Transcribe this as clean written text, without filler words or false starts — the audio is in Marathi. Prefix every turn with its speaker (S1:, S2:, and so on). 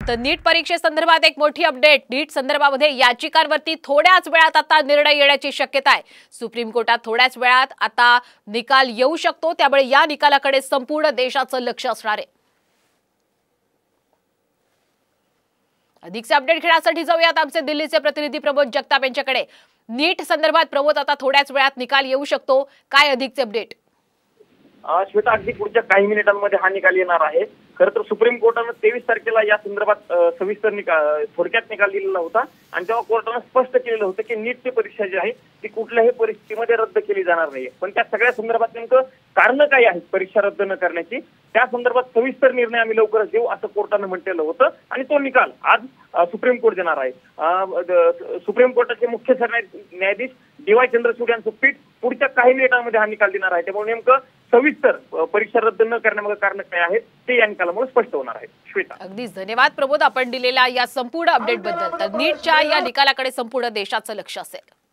S1: तर नीट परीक्षेसंदर्भात एक मोठी अपडेट। नीट संदर्भामध्ये याचिकांवरती थोड्याच वेळात आता निर्णय येण्याची शक्यता आहे। सुप्रीम कोर्टात थोड्याच वेळात आता निकाल येऊ शकतो, त्यामुळे या निकालाकडे संपूर्ण देशाचं लक्ष असणार आहे। अधिकचे अपडेट घेण्यासाठी जाऊयात आमचे दिल्लीचे प्रतिनिधी प्रमोद जगताप यांच्याकडे। नीट संदर्भात प्रमोद, आता थोड्याच वेळात निकाल येऊ शकतो, काय अधिकचे अपडेट?
S2: श्वेता, अगदी पुढच्या काही मिनिटांमध्ये हा निकाल येणार आहे। खरं तर सुप्रीम कोर्टानं 23 तारखेला या संदर्भात सविस्तर थोडक्यात निकाल दिलेला होता आणि तेव्हा कोर्टानं स्पष्ट केलेलं होतं की नीटची परीक्षा जी आहे ती कुठल्याही परिस्थितीमध्ये रद्द केली जाणार नाही। पण त्या सगळ्या संदर्भात नेमकं कारण काय आहेत परीक्षा रद्द न करण्याची, त्या संदर्भात सविस्तर निर्णय आम्ही लवकरच देऊ असं कोर्टानं म्हटलेलं होतं आणि तो निकाल आज सुप्रीम कोर्ट देणार आहे। सुप्रीम कोर्टाचे मुख्य सरन्यायाधीश डी.वाय. चंद्रचूड यांचं पीठ पुढच्या काही मिनिटांमध्ये हा निकाल देणार आहे। त्यामुळे नेमकं सविस्तर परीक्षा रद्द न करण्यामागे कारण काय आहेत ते या निकालामुळे स्पष्ट होणार आहे। श्वेता,
S1: अगदीच धन्यवाद प्रमोद, आपण दिलेल्या या संपूर्ण अपडेट बद्दल। तर नीटच्या या निकालाकडे संपूर्ण देशाचं लक्ष असेल।